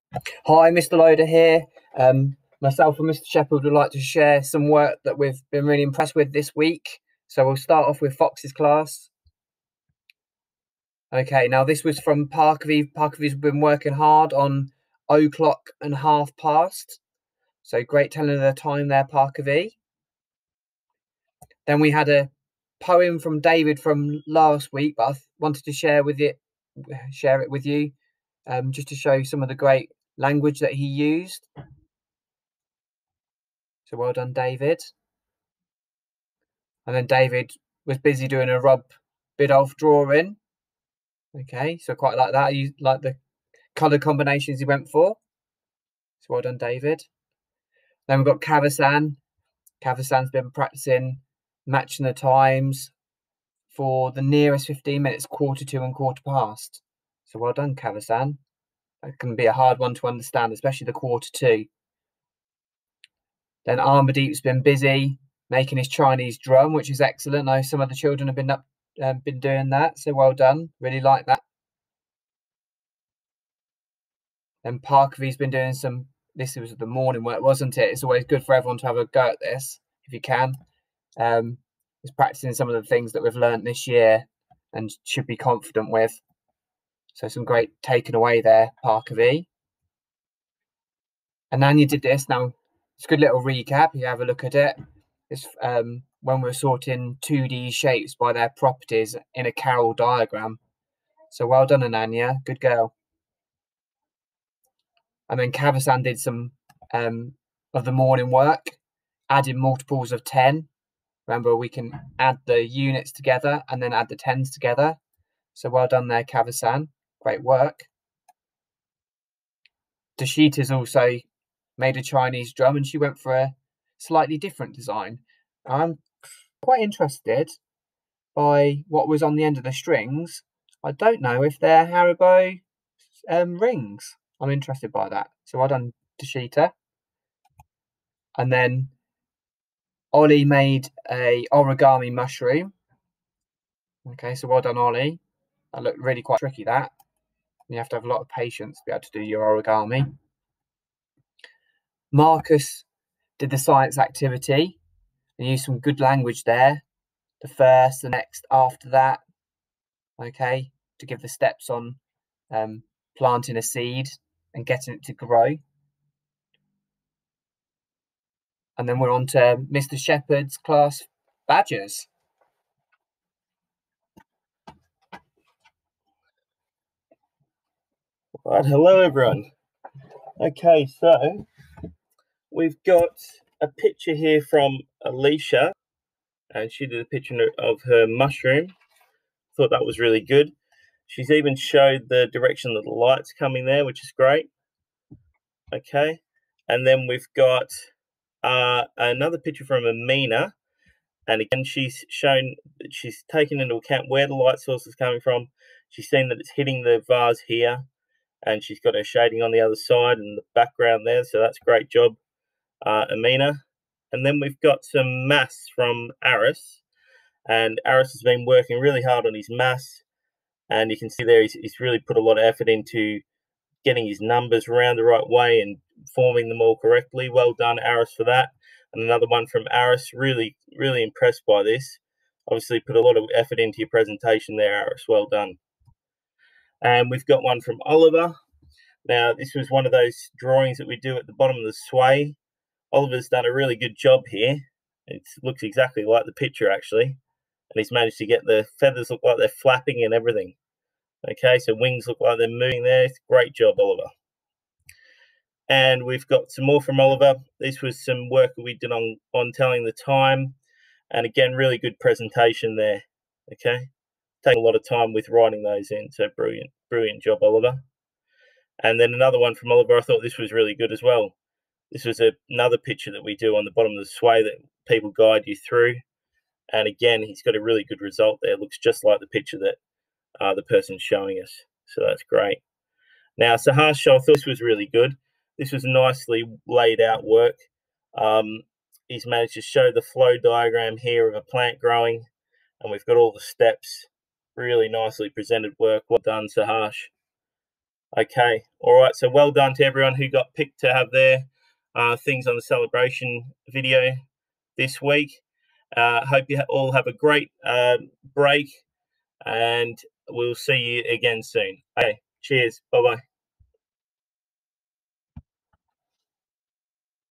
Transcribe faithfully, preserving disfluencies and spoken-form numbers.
Hi, Mister Loader here. Um, myself and Mister Shepherd would like to share some work that we've been really impressed with this week. So we'll start off with Fox's class. Okay, now this was from Parkerview. Parkerview's been working hard on o'clock and half past. So great telling of the time there, Parkerview. Then we had a poem from David from last week, but I wanted to share with it, share it with you, um, just to show some of the great language that he used. So well done, David. And then David was busy doing a Rob Biddulph drawing. Okay, so quite like that. You like the colour combinations he went for. So well done, David. Then we've got Cavasan. Cavasan's been practicing matching the times for the nearest fifteen minutes, quarter to and quarter past. So well done, Cavasan. That can be a hard one to understand, especially the quarter two. Then Armadeep's been busy making his Chinese drum, which is excellent. I know some of the children have been up, um, been doing that, so well done. Really like that. And Parkerview's been doing some. This was the morning work, wasn't it? It's always good for everyone to have a go at this if you can. Um, he's practicing some of the things that we've learned this year and should be confident with. So some great taken away there, Parkerview. And Anya did this. Now it's a good little recap. You have a look at it. It's um, when we're sorting two D shapes by their properties in a Carroll diagram. So well done, Ananya. Good girl. And then Cavasan did some um, of the morning work, adding multiples of ten. Remember, we can add the units together and then add the tens together. So well done there, Cavasan. Great work. Dashita's also made a Chinese drum and she went for a slightly different design. I'm quite interested by what was on the end of the strings. I don't know if they're Haribo um, rings. I'm interested by that. So well done, Dashita. And then Ollie made a origami mushroom. Okay, so well done, Ollie. That looked really quite tricky, that. You have to have a lot of patience to be able to do your origami. Marcus did the science activity and used some good language there. The first, the next, after that. Okay, to give the steps on um, planting a seed and getting it to grow. And then we're on to Mister Shepherd's class badges. Right, hello everyone. Okay, so we've got a picture here from Alicia, and she did a picture of her mushroom. Thought that was really good. She's even showed the direction of the light's coming there, which is great. Okay, and then we've got uh, another picture from Amina, and again she's shown that she's taken into account where the light source is coming from. She's seen that it's hitting the vase here, and she's got her shading on the other side and the background there, so that's a great job, uh, Amina. And then we've got some maths from Aris, and Aris has been working really hard on his maths, and you can see there he's, he's really put a lot of effort into getting his numbers around the right way and forming them all correctly. Well done, Aris, for that. And another one from Aris, really, really impressed by this. Obviously put a lot of effort into your presentation there, Aris. Well done. And we've got one from Oliver. Now, this was one of those drawings that we do at the bottom of the sway. Oliver's done a really good job here. It looks exactly like the picture, actually. And he's managed to get the feathers look like they're flapping and everything. Okay, so wings look like they're moving there. Great job, Oliver. And we've got some more from Oliver. This was some work that we did on, on telling the time. And again, really good presentation there. Okay, take a lot of time with writing those in. So brilliant, brilliant job, Oliver. And then another one from Oliver, I thought this was really good as well. This was a, another picture that we do on the bottom of the sway that people guide you through. And again, he's got a really good result there. It looks just like the picture that uh, the person's showing us. So that's great. Now, Sahash, I thought this was really good. This was nicely laid out work. Um, he's managed to show the flow diagram here of a plant growing, and we've got all the steps. Really nicely presented work. Well done, Sahash. Okay, all right. So well done to everyone who got picked to have their uh, things on the celebration video this week. Uh, hope you all have a great uh, break, and we'll see you again soon. Okay, cheers. Bye bye.